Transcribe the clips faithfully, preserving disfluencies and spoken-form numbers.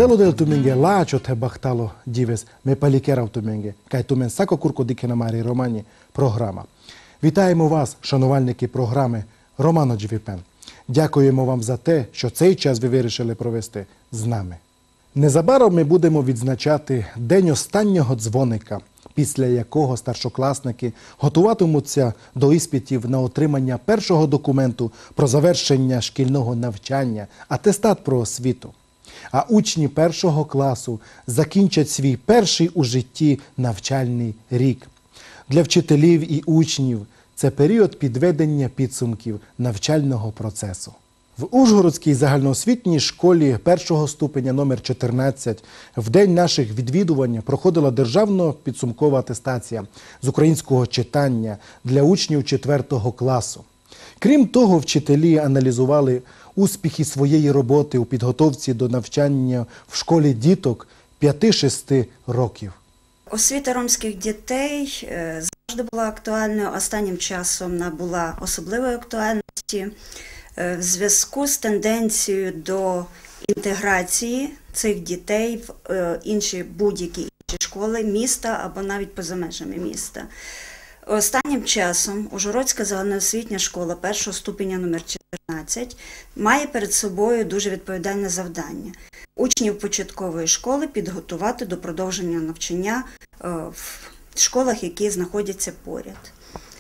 Cielo del tumenge lacho te bachtalo dives me палікерав туменге, кай тумен сако курко дике на марі романі програма. Вітаємо вас, шанувальники програми Романо Джвіпен. Дякуємо вам за те, що цей час ви вирішили провести з нами. Незабаром ми будемо відзначати день останнього дзвоника, після якого старшокласники готуватимуться до іспитів на отримання першого документу про завершення шкільного навчання, атестат про освіту. А учні першого класу закінчать свій перший у житті навчальний рік. Для вчителів і учнів це період підведення підсумків навчального процесу. В Ужгородській загальноосвітній школі першого ступеня номер чотирнадцять в день наших відвідувань проходила державна підсумкова атестація з українського читання для учнів четвертого класу. Крім того, вчителі аналізували успіхи своєї роботи у підготовці до навчання в школі діток п'яти-шести років. Освіта ромських дітей завжди була актуальною, останнім часом набула особливої актуальності в зв'язку з тенденцією до інтеграції цих дітей в інші будь-які інші школи міста або навіть поза межами міста. Останнім часом Ужгородська загальноосвітня школа першого ступеня номер чотирнадцять має перед собою дуже відповідальне завдання – учнів початкової школи підготувати до продовження навчання в школах, які знаходяться поряд.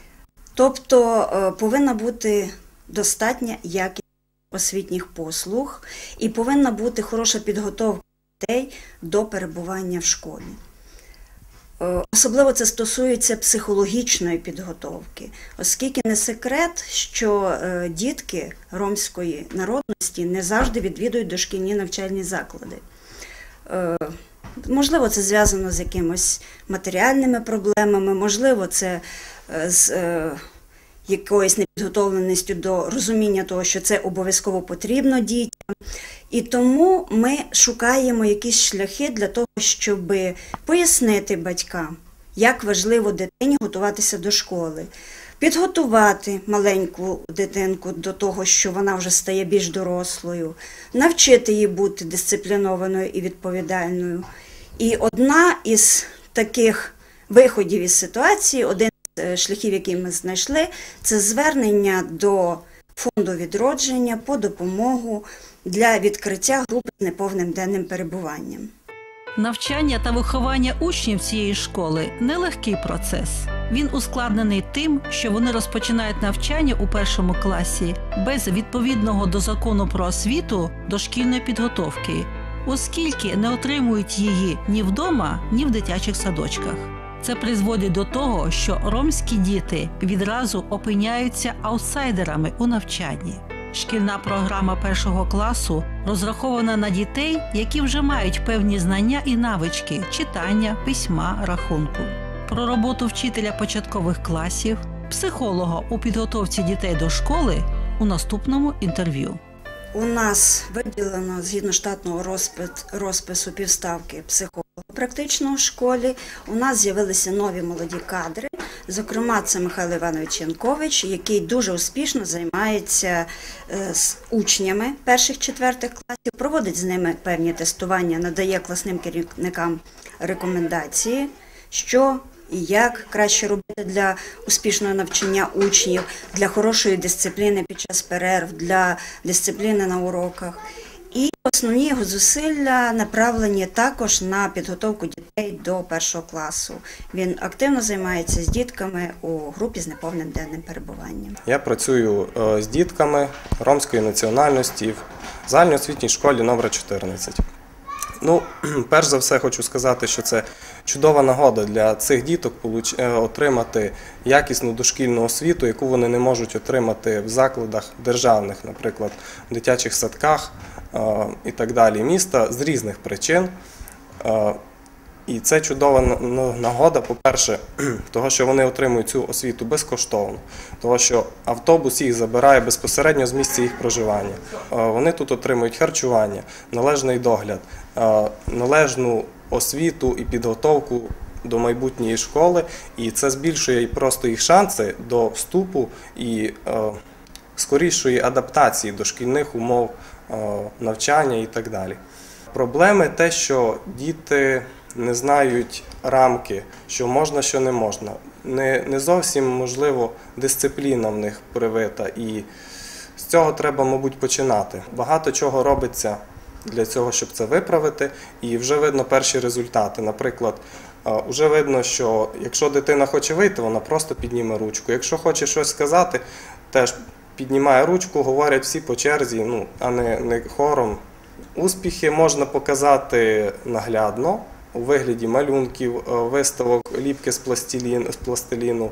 Тобто повинна бути достатня якість освітніх послуг і повинна бути хороша підготовка дітей до перебування в школі. Особливо це стосується психологічної підготовки, оскільки не секрет, що дітки ромської народності не завжди відвідують дошкільні навчальні заклади. Можливо, це зв'язано з якимось матеріальними проблемами, можливо, це з якоюсь непідготовленістю до розуміння того, що це обов'язково потрібно дітям. І тому ми шукаємо якісь шляхи для того, щоб пояснити батькам, як важливо дитині готуватися до школи, підготувати маленьку дитинку до того, що вона вже стає більш дорослою, навчити її бути дисциплінованою і відповідальною. І одна із таких виходів із ситуації, один з шляхів, який ми знайшли, це звернення до фонду відродження по допомогу для відкриття групи з неповним денним перебуванням. Навчання та виховання учнів цієї школи – нелегкий процес. Він ускладнений тим, що вони розпочинають навчання у першому класі без відповідного до закону про освіту дошкільної підготовки, оскільки не отримують її ні вдома, ні в дитячих садочках. Це призводить до того, що ромські діти відразу опиняються аутсайдерами у навчанні. Шкільна програма першого класу розрахована на дітей, які вже мають певні знання і навички читання, письма, рахунку. Про роботу вчителя початкових класів, психолога у підготовці дітей до школи у наступному інтерв'ю. У нас виділено, згідно штатного розпису, півставки психолога практично в школі. У нас з'явилися нові молоді кадри, зокрема це Михайло Іванович Янкович, який дуже успішно займається з учнями перших-четвертих класів, проводить з ними певні тестування, надає класним керівникам рекомендації, що і як краще робити для успішного навчання учнів, для хорошої дисципліни під час перерв, для дисципліни на уроках. І основні його зусилля направлені також на підготовку дітей до першого класу. Він активно займається з дітками у групі з неповним денним перебуванням. Я працюю з дітками ромської національності в загальноосвітній школі номер чотирнадцять. Ну, перш за все хочу сказати, що це чудова нагода для цих діток отримати якісну дошкільну освіту, яку вони не можуть отримати в закладах державних, наприклад, в дитячих садках і так далі міста з різних причин. І це чудова нагода, по-перше, того, що вони отримують цю освіту безкоштовно, того, що автобус їх забирає безпосередньо з місця їх проживання. Вони тут отримують харчування, належний догляд, належну освіту і підготовку до майбутньої школи, і це збільшує просто їх шанси до вступу і скорішої адаптації до шкільних умов навчання і так далі. Проблеми те, що діти не знають рамки, що можна, що не можна. Не, не зовсім, можливо, дисципліна в них привита, і з цього треба, мабуть, починати. Багато чого робиться для цього, щоб це виправити, і вже видно перші результати. Наприклад, вже видно, що якщо дитина хоче вийти, вона просто підніме ручку. Якщо хоче щось сказати, теж піднімає ручку, говорять всі по черзі, ну, а не, не хором. Успіхи можна показати наглядно, у вигляді малюнків, виставок, ліпки з пластиліну, з пластиліну.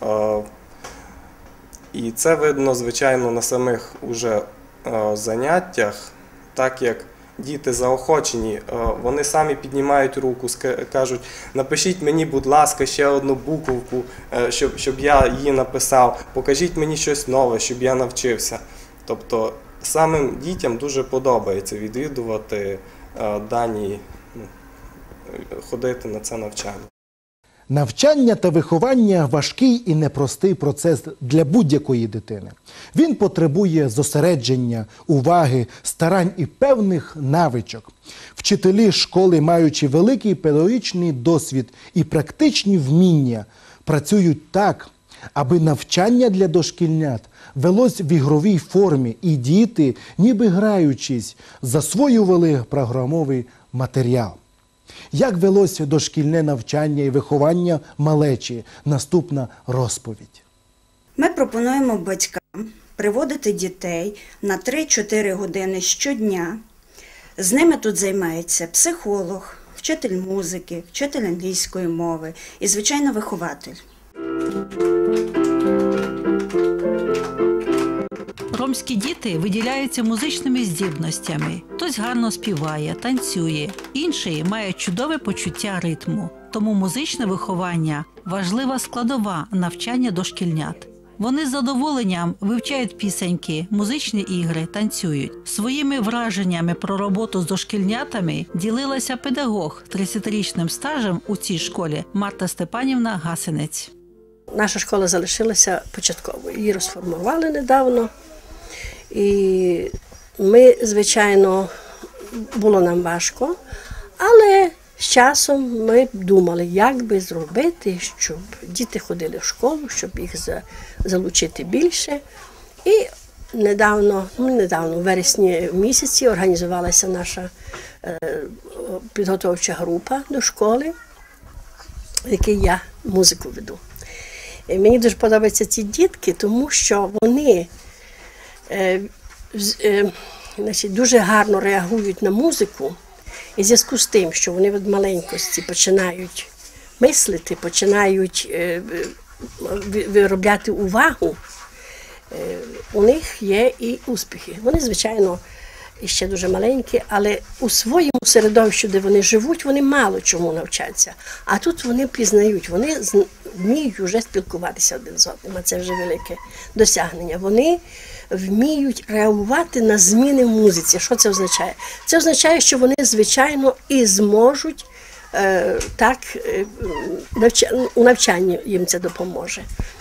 І це видно, звичайно, на самих уже заняттях, так як діти заохочені, вони самі піднімають руку, кажуть, напишіть мені, будь ласка, ще одну буковку, щоб, щоб я її написав, покажіть мені щось нове, щоб я навчився. Тобто самим дітям дуже подобається відвідувати дані, ходити на це навчання. Навчання та виховання – важкий і непростий процес для будь-якої дитини. Він потребує зосередження, уваги, старань і певних навичок. Вчителі школи, маючи великий педагогічний досвід і практичні вміння, працюють так, аби навчання для дошкільнят велось в ігровій формі, і діти, ніби граючись, засвоювали програмовий матеріал. Як велося дошкільне навчання і виховання малечі? Наступна розповідь. Ми пропонуємо батькам приводити дітей на три-чотири години щодня. З ними тут займається психолог, вчитель музики, вчитель англійської мови і, звичайно, вихователь. Ромські діти виділяються музичними здібностями. Хтось гарно співає, танцює, інший має чудове почуття ритму. Тому музичне виховання – важлива складова навчання дошкільнят. Вони з задоволенням вивчають пісеньки, музичні ігри, танцюють. Своїми враженнями про роботу з дошкільнятами ділилася педагог тридцятирічним стажем у цій школі Марта Степанівна Гасинець. Наша школа залишилася початковою. Її розформували недавно. І ми, звичайно, було нам важко, але з часом ми думали, як би зробити, щоб діти ходили в школу, щоб їх залучити більше. І недавно, ну недавно, в вересні місяці організувалася наша підготовча група до школи, в якій я музику веду. І мені дуже подобаються ці дітки, тому що вони Е, е, значить, дуже гарно реагують на музику, і в зв'язку з тим, що вони від маленькості починають мислити, починають е, виробляти увагу, е, у них є і успіхи. Вони, звичайно, ще дуже маленькі, але у своєму середовищі, де вони живуть, вони мало чому навчаться. А тут вони пізнають, вони вміють вже спілкуватися один з одним, а це вже велике досягнення. Вони вміють реагувати на зміни в музиці. Що це означає? Це означає, що вони, звичайно, і зможуть, е, так, е, навча... у навчанні їм це допоможе.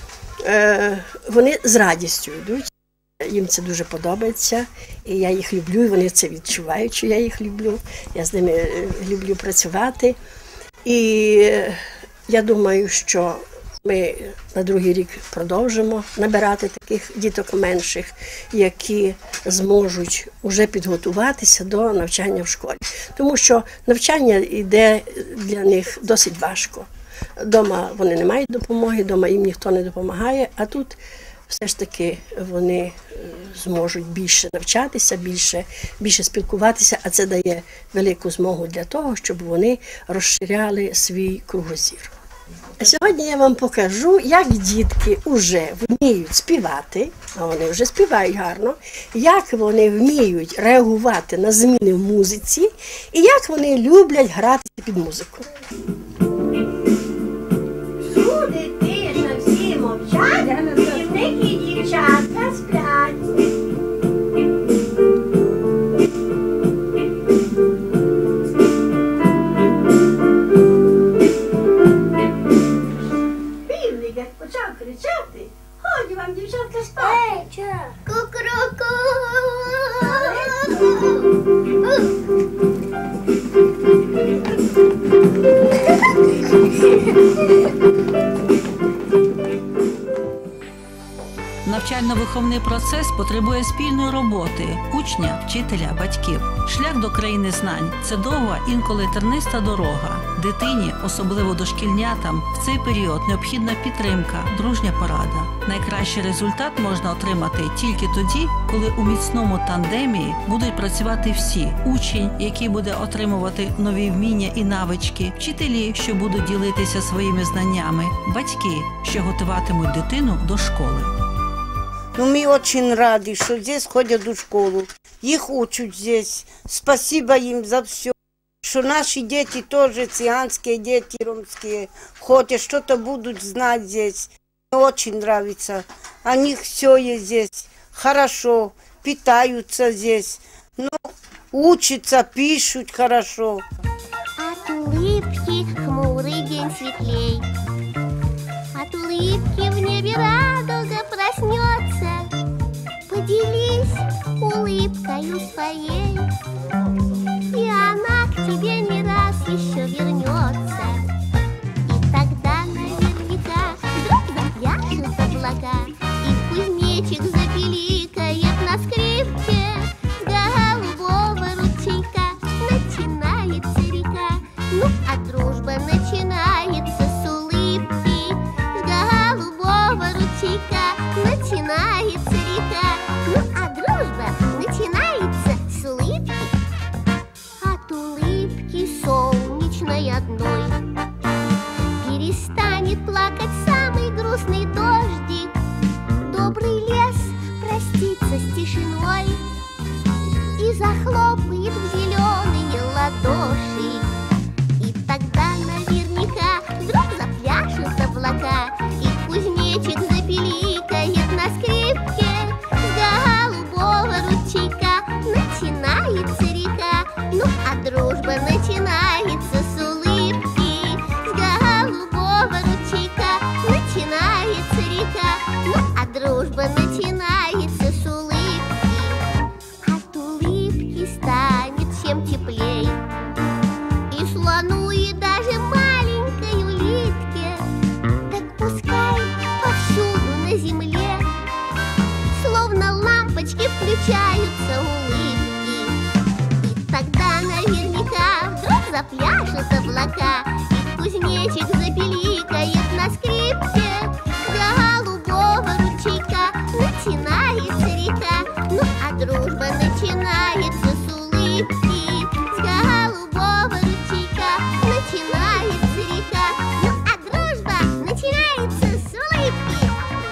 Е, вони з радістю йдуть, їм це дуже подобається, і я їх люблю, і вони це відчувають, що я їх люблю, я з ними люблю працювати. І я думаю, що ми на другий рік продовжимо набирати таких діток менших, які зможуть вже підготуватися до навчання в школі. Тому що навчання йде для них досить важко. Дома вони не мають допомоги, дома їм ніхто не допомагає, а тут все ж таки вони зможуть більше навчатися, більше, більше спілкуватися, а це дає велику змогу для того, щоб вони розширяли свій кругозір. А сьогодні я вам покажу, як дітки вже вміють співати, а вони вже співають гарно, як вони вміють реагувати на зміни в музиці і як вони люблять грати під музику. Всюди тиша, всі мовчать, дівники і дівчатка сплять. Півник, як почав кричати, годі вам, дівчатка, спати. Ку-ку-ку. Навчально-виховний процес потребує спільної роботи учня, вчителя, батьків. Шлях до країни знань – це довга, інколи терниста дорога. Дитині, особливо дошкільнятам, в цей період необхідна підтримка, дружня порада. Найкращий результат можна отримати тільки тоді, коли у міцному тандемі будуть працювати всі. Учень, який буде отримувати нові вміння і навички, вчителі, що будуть ділитися своїми знаннями, батьки, що готуватимуть дитину до школи. Ну, мы очень рады, что здесь ходят в школу. Их учат здесь. Спасибо им за все. Что наши дети тоже, цыганские дети, ромские, ходят, что-то будут знать здесь. Мне очень нравится. У них все есть здесь. Хорошо. Питаются здесь. Ну, учатся, пишут хорошо. От улыбки хмурый день светлей. От улыбки в небе радуга проснется. Поделись улыбкою своей, и она к тебе не раз еще вернется. И тогда наверняка вдруг запляшут облака, и кузнечик запиликает на скрипке. С голубого ручейка начинается река. Ну, а дружба начинается с улыбки. С голубого ручейка начинается река. Ну, а дружба начинается с улыбки. От улыбки солнечной одной перестанет плакать самый грустный дождик. Добрый лес простится с тишиной и захлопает в зеленые ладоши. И тогда наверняка вдруг запляшут облака, и кузнечик запиликает на скрипке. С голубого ручейка начинается река. Ну, а дружба начинается с улыбки. С голубого ручейка начинается река. Ну, а дружба начинается с улыбки. От улыбки станет всем теплей. И слону, и даже маленькой улитке. Так пускай повсюду на земле словно лампочки включаются улыбки. И тогда наверняка вдруг запляшут облака, и кузнечик запиликает на скрипке. С голубого ручейка начинается река. Ну, а дружба начинается с улыбки. С голубого ручейка начинается река. Ну, а дружба начинается с улыбки.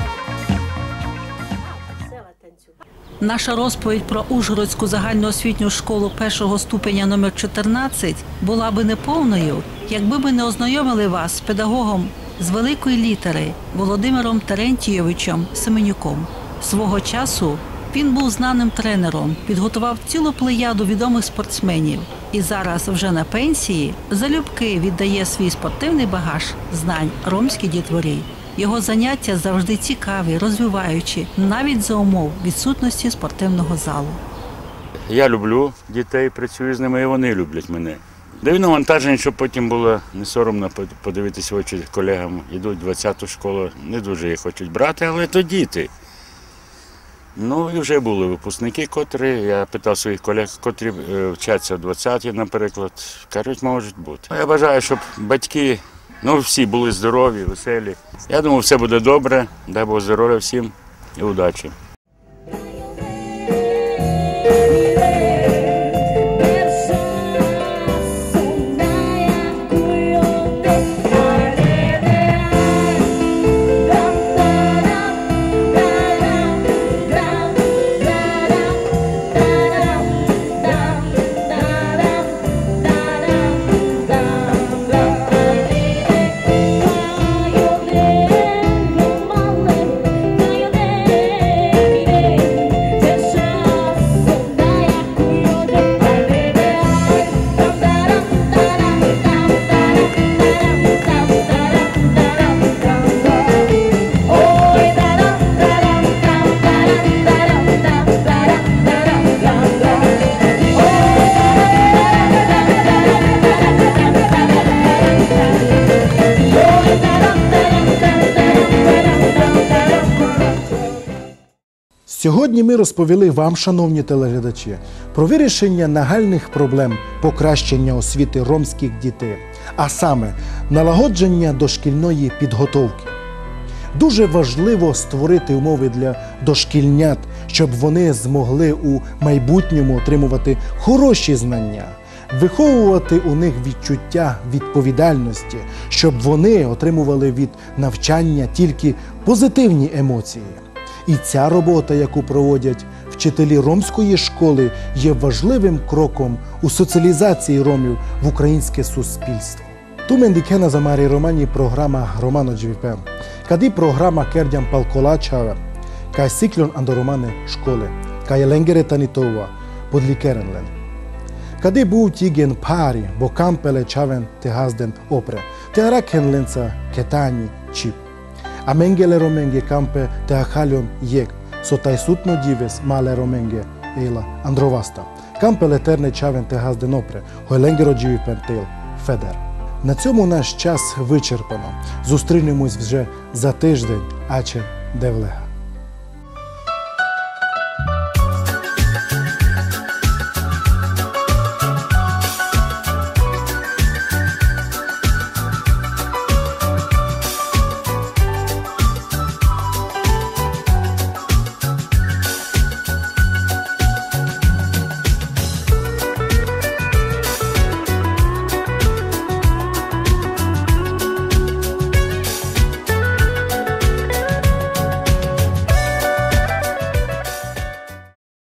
Наша розповідь про Ужгородську загальноосвітню школу першого ступеня номер чотирнадцять була би неповною, якби ми не ознайомили вас з педагогом з великої літери Володимиром Терентійовичем Семенюком. Свого часу він був знаним тренером, підготував цілу плеяду відомих спортсменів і зараз вже на пенсії залюбки віддає свій спортивний багаж знань ромській дітворі. Його заняття завжди цікаві, розвиваючі, навіть за умов відсутності спортивного залу. Я люблю дітей, працюю з ними, і вони люблять мене. Даю навантаження, щоб потім було не соромно подивитися в очі колегам. Йдуть в двадцяту школу, не дуже їх хочуть брати, але то діти. Ну і вже були випускники, котрі, я питав своїх колег, котрі вчаться в двадцятій, наприклад, кажуть, можуть бути. Я бажаю, щоб батьки, ну всі були здорові, веселі. Я думаю, все буде добре, дай Бог здоров'я всім і удачі. Сьогодні ми розповіли вам, шановні телеглядачі, про вирішення нагальних проблем покращення освіти ромських дітей, а саме налагодження дошкільної підготовки. Дуже важливо створити умови для дошкільнят, щоб вони змогли у майбутньому отримувати хороші знання, виховувати у них відчуття відповідальності, щоб вони отримували від навчання тільки позитивні емоції. І ця робота, яку проводять вчителі ромської школи, є важливим кроком у соціалізації ромів в українське суспільство. Tu mendikena za mari romani programa Romano G V P. Kadi programa Kerdian Palkolačava, kaj siklon ando romane škole, kaj lengere tanitova, podlikerenlen. Kadi bu tigen pari, bo kampele čaven te hazden opre, te arakenlenca ketani čip. A mengele romenge kampe te ahalion jek, so taj sutno dives male romenge ela androvasta. Kampele terne čaven te hazden opre, hoj lengero G V P tel feder. На цьому наш час вичерпано. Зустрінемось вже за тиждень, аче девлега.